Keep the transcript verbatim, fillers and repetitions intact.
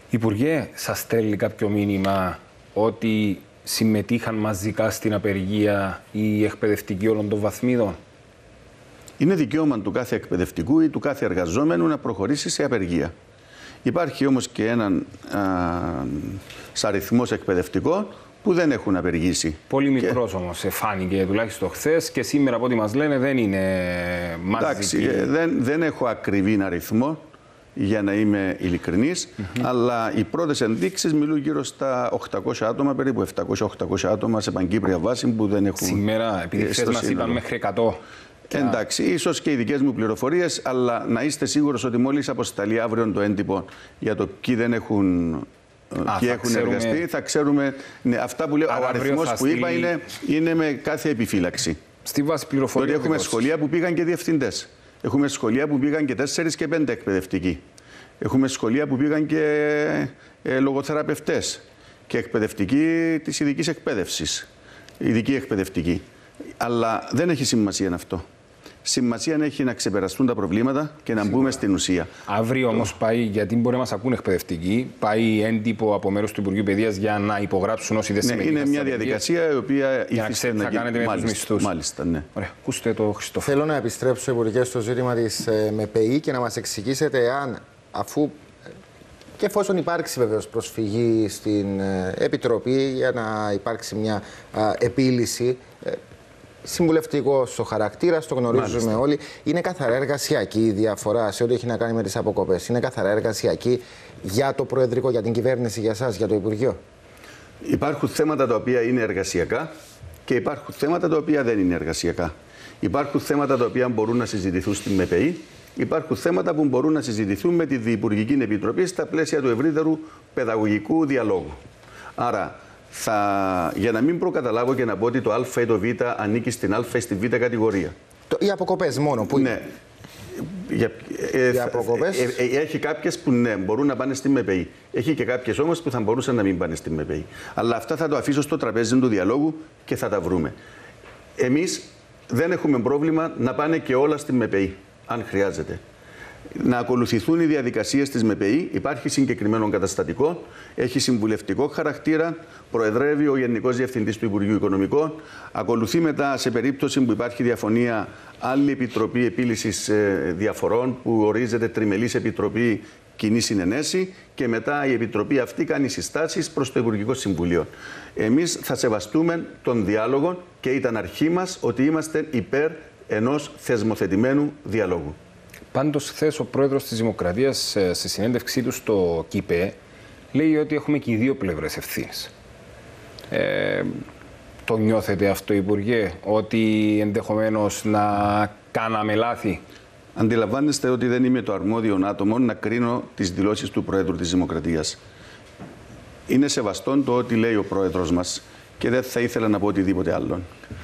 Υπουργέ, σας στέλνει κάποιο μήνυμα ότι συμμετείχαν μαζικά στην απεργία οι εκπαιδευτικοί όλων των βαθμίδων? Είναι δικαίωμα του κάθε εκπαιδευτικού ή του κάθε εργαζόμενου να προχωρήσει σε απεργία. Υπάρχει όμως και έναν αριθμός εκπαιδευτικών που δεν έχουν απεργήσει. Πολύ μικρός και... όμως φάνηκε τουλάχιστον χθες και σήμερα από ό,τι μας λένε δεν είναι μαζική. Εντάξει, δεν, δεν έχω ακριβή αριθμό για να είμαι ειλικρινής, mm-hmm. αλλά οι πρώτες ενδείξεις μιλούν γύρω στα οκτακόσια άτομα, περίπου επτακόσια με οχτακόσια άτομα σε παγκύπρια βάση που δεν έχουν. Σήμερα, επειδή χθες μας είπαν μέχρι εκατό. Εντάξει, ίσως και οι δικές μου πληροφορίες, αλλά να είστε σίγουρος ότι μόλις αποσταλεί αύριο το έντυπο για το ποιοι δεν έχουν, Α, ποιοι έχουν ξέρουμε... εργαστεί, θα ξέρουμε. Ναι, αυτά που λέω, ο αριθμός που στείλει... είπα είναι, είναι με κάθε επιφύλαξη. Στη βάση πληροφοριών. Διότι έχουμε σχολεία που πήγαν και διευθυντές. Έχουμε σχολεία που πήγαν και τέσσερις και πέντε εκπαιδευτικοί. Έχουμε σχολεία που πήγαν και ε, λογοθεραπευτές και εκπαιδευτικοί της ειδικής εκπαίδευσης. Ειδική εκπαιδευτική. Αλλά δεν έχει σημασία αυτό. Σημασία έχει να ξεπεραστούν τα προβλήματα και να Σίγουρα. μπούμε στην ουσία. Αύριο όμως πάει, γιατί μπορεί να μας ακούν εκπαιδευτικοί, πάει έντυπο από μέρους του Υπουργείου Παιδείας για να υπογράψουν όσοι δεν συμμετείχαν. Ναι, είναι μια διαδικασία η οποία ήθιστε να, να κάνετε με τους μισθούς. Μάλιστα, ναι. Ωραία, ακούστε το Χριστόφο. Θέλω να επιστρέψω, Υπουργέ, στο ζήτημα της ε, ΜΕΠΕΗ και να μας εξηγήσετε αν, αφού και εφόσον υπάρξει βεβαίως προσφυγή στην ε, Επιτροπή για να υπάρξει μια ε, επίλυση, ε, συμβουλευτικός ο χαρακτήρας, το γνωρίζουμε Μάλιστα. όλοι. Είναι καθαρά εργασιακή η διαφορά σε ό,τι έχει να κάνει με τις αποκοπές. Είναι καθαρά εργασιακή για το Προεδρικό, για την κυβέρνηση, για εσάς, για το Υπουργείο. Υπάρχουν θέματα τα οποία είναι εργασιακά και υπάρχουν θέματα τα οποία δεν είναι εργασιακά. Υπάρχουν θέματα τα οποία μπορούν να συζητηθούν στην ΜΕΠΕΗ. Υπάρχουν θέματα που μπορούν να συζητηθούν με τη Διυπουργική Επιτροπή στα πλαίσια του ευρύτερου παιδαγωγικού διαλόγου. Άρα, θα, για να μην προκαταλάβω και να πω ότι το Α ή το Β ανήκει στην Α ή στη Β κατηγορία. Το, οι αποκοπές μόνο που ναι. Για, ε, οι αποκοπές... ε, ε, έχει κάποιες που ναι, μπορούν να πάνε στη ΜΕΠΕΗ. Έχει και κάποιες όμως που θα μπορούσαν να μην πάνε στη ΜΕΠΕΗ. Αλλά αυτά θα το αφήσω στο τραπέζι του διαλόγου και θα τα βρούμε. Εμείς δεν έχουμε πρόβλημα να πάνε και όλα στη ΜΕΠΕΗ, αν χρειάζεται. Να ακολουθηθούν οι διαδικασίες της ΜΕΠΕΗ. Υπάρχει συγκεκριμένο καταστατικό, έχει συμβουλευτικό χαρακτήρα, προεδρεύει ο Γενικός Διευθυντής του Υπουργείου Οικονομικών. Ακολουθεί μετά, σε περίπτωση που υπάρχει διαφωνία, άλλη Επιτροπή Επίλυσης Διαφορών, που ορίζεται Τριμελής Επιτροπή Κοινή Συνενέση, και μετά η Επιτροπή αυτή κάνει συστάσεις προς το Υπουργικό Συμβουλίο. Εμείς θα σεβαστούμε τον διάλογο και ήταν αρχή μας ότι είμαστε υπέρ ενός θεσμοθετημένου διαλόγου. Πάντως, χθες ο πρόεδρος της Δημοκρατίας, σε συνέντευξή του στο ΚΙΠΕ, λέει ότι έχουμε και οι δύο πλευρές ευθύνες. Ε, το νιώθετε αυτό, Υπουργέ, ότι ενδεχομένως να κάναμε λάθη? Αντιλαμβάνεστε ότι δεν είμαι το αρμόδιο άτομο να κρίνω τις δηλώσεις του Πρόεδρου της Δημοκρατίας. Είναι σεβαστόν το ότι λέει ο Πρόεδρος μας και δεν θα ήθελα να πω οτιδήποτε άλλο.